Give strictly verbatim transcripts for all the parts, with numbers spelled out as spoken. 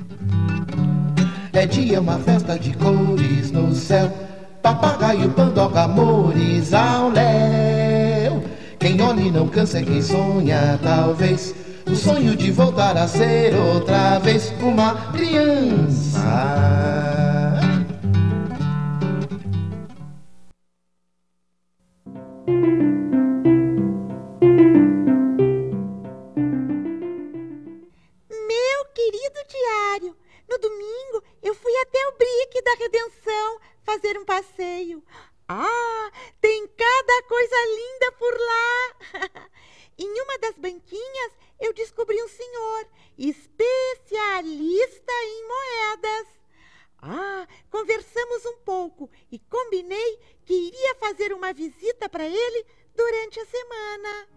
É dia, uma festa de cores no céu, papagaio, pandoca, amores ao léu. Quem olha e não cansa é quem sonha, talvez, o sonho de voltar a ser outra vez uma criança. Meu querido diário, no domingo eu fui até o Brick da Redenção fazer um passeio. Ah, tem cada coisa linda por lá. Em uma das banquinhas eu descobri um senhor especialista em moedas. Ah, conversamos um pouco e combinei que iria fazer uma visita para ele durante a semana.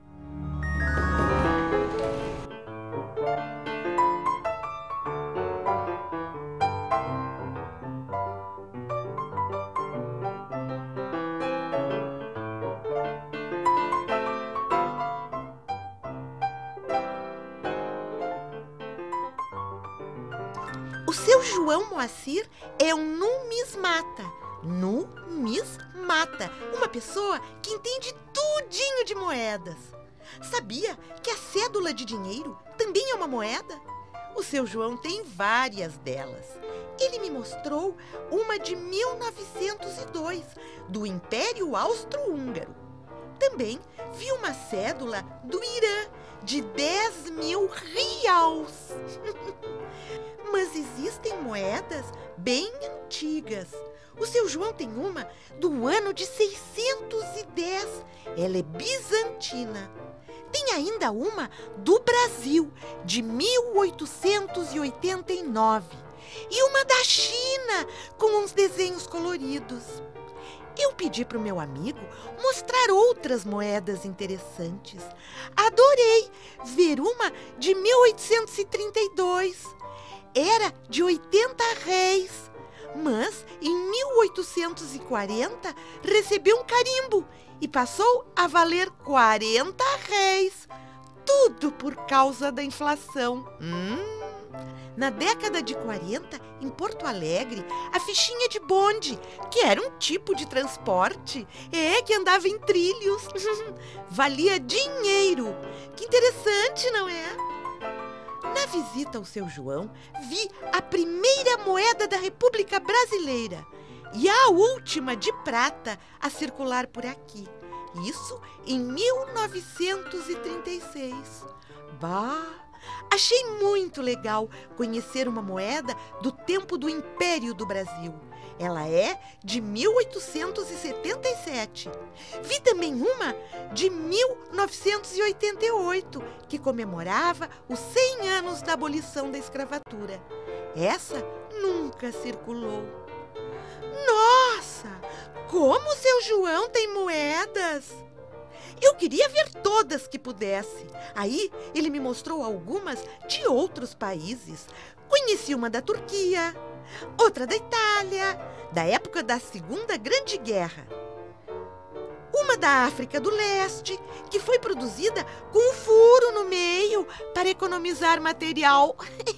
O seu João Moacir é um numismata. Numismata. Uma pessoa que entende tudinho de moedas. Sabia que a cédula de dinheiro também é uma moeda? O seu João tem várias delas. Ele me mostrou uma de mil novecentos e dois, do Império Austro-Húngaro. Também vi uma cédula do Irã, de dez mil reais. Mas existem moedas bem antigas. O seu João tem uma do ano de seiscentos e dez. Ela é bizantina. Tem ainda uma do Brasil, de mil oitocentos e oitenta e nove. E uma da China, com uns desenhos coloridos. Eu pedi para o meu amigo mostrar outras moedas interessantes. Adorei ver uma de mil oitocentos e trinta e dois. Era de oitenta réis, mas em mil oitocentos e quarenta recebeu um carimbo e passou a valer quarenta réis. Tudo por causa da inflação. Hum. Na década de quarenta, em Porto Alegre, a fichinha de bonde, que era um tipo de transporte, é que andava em trilhos, valia dinheiro. Que interessante, não é? Na visita ao seu João, vi a primeira moeda da República Brasileira e a última de prata a circular por aqui. Isso em mil novecentos e trinta e seis. Bah! Achei muito legal conhecer uma moeda do tempo do Império do Brasil. Ela é de mil oitocentos e setenta e sete. Vi também uma de mil novecentos e oitenta e oito, que comemorava os cem anos da abolição da escravatura. Essa nunca circulou. Nossa! Como o seu João tem moedas! Eu queria ver todas que pudesse. Aí ele me mostrou algumas de outros países. Conheci uma da Turquia, outra da Itália, da época da Segunda Grande Guerra. Uma da África do Leste, que foi produzida com um furo no meio para economizar material.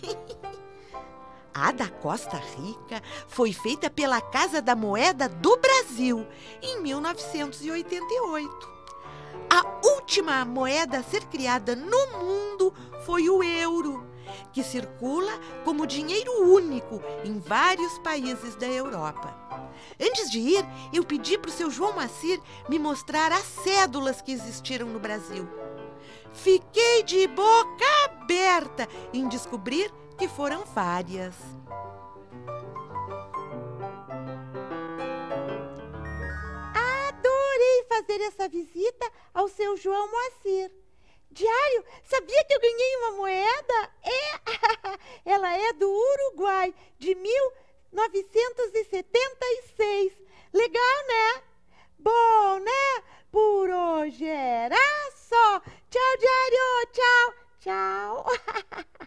A da Costa Rica foi feita pela Casa da Moeda do Brasil, em mil novecentos e oitenta e oito. A última moeda a ser criada no mundo foi o euro, que circula como dinheiro único em vários países da Europa. Antes de ir, eu pedi para o seu João Moacir me mostrar as cédulas que existiram no Brasil. Fiquei de boca aberta em descobrir que foram várias. Adorei fazer essa visita ao seu João Moacir. Diário, sabia que eu ganhei uma moeda? É, ela é do Uruguai, de mil novecentos e setenta e seis. Legal, né? Bom, né? Por hoje era só. Tchau, Diário. Tchau. Tchau.